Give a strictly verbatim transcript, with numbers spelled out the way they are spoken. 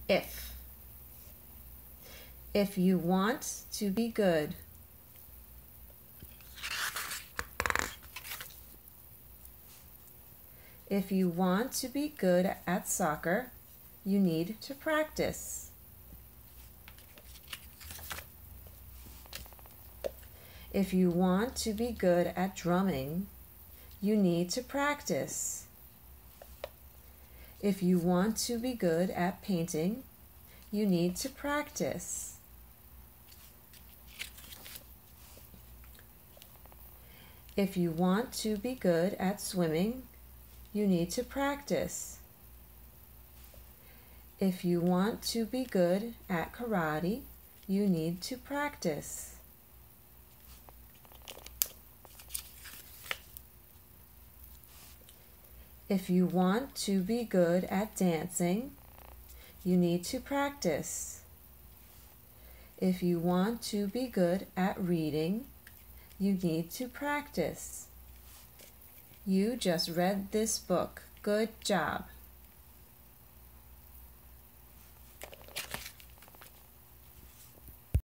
If. If you want to be good. If you want to be good at soccer, you need to practice. If you want to be good at drumming, you need to practice. If you want to be good at painting, you need to practice. If you want to be good at swimming, you need to practice. If you want to be good at karate, you need to practice. If you want to be good at dancing, you need to practice. If you want to be good at reading, you need to practice. You just read this book. Good job.